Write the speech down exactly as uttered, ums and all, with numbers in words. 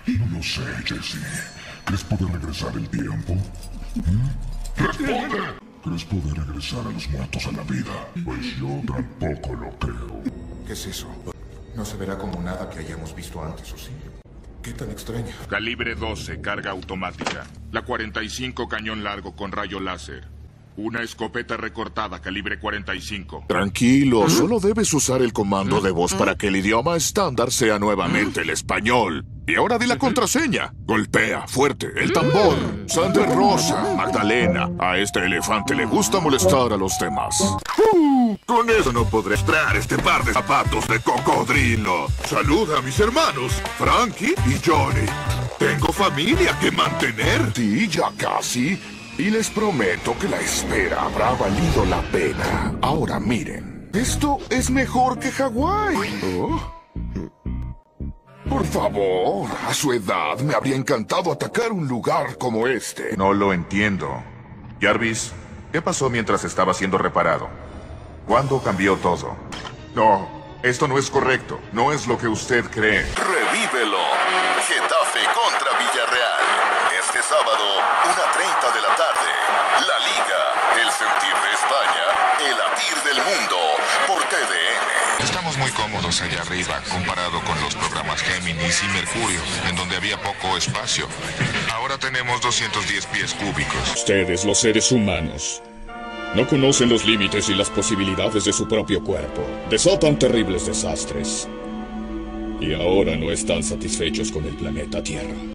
No lo sé, Jesse. ¿Crees poder regresar el tiempo? ¿Mm? ¡Responde! ¿Crees poder regresar a los muertos a la vida? Pues yo tampoco lo creo. ¿Qué es eso? No se verá como nada que hayamos visto antes, ¿o sí? ¿Qué tan extraño? Calibre doce, carga automática. La cuarenta y cinco, cañón largo con rayo láser. Una escopeta recortada, calibre cuarenta y cinco. Tranquilo, solo debes usar el comando de voz para que el idioma estándar sea nuevamente el español. Y ahora di la contraseña. Golpea, fuerte, el tambor. Sangre rosa, Magdalena. A este elefante le gusta molestar a los demás. Uh, con eso no podré extraer este par de zapatos de cocodrilo. Saluda a mis hermanos, Frankie y Johnny. Tengo familia que mantener. Sí, ya casi. Y les prometo que la espera habrá valido la pena. Ahora miren, esto es mejor que Hawái. Oh. Por favor, a su edad me habría encantado atacar un lugar como este. No lo entiendo. Jarvis, ¿qué pasó mientras estaba siendo reparado? ¿Cuándo cambió todo? No, esto no es correcto. No es lo que usted cree. Revívelo. Getafe contra Villarreal. Este sábado, una treinta de la tarde. La Liga, el sentir de España, el latir del mundo, por T V N. Estamos muy cómodos allá arriba, comparado con los programas Géminis y Mercurio, en donde había poco espacio. Ahora tenemos doscientos diez pies cúbicos. Ustedes, los seres humanos, no conocen los límites y las posibilidades de su propio cuerpo. Desatan terribles desastres. Y ahora no están satisfechos con el planeta Tierra.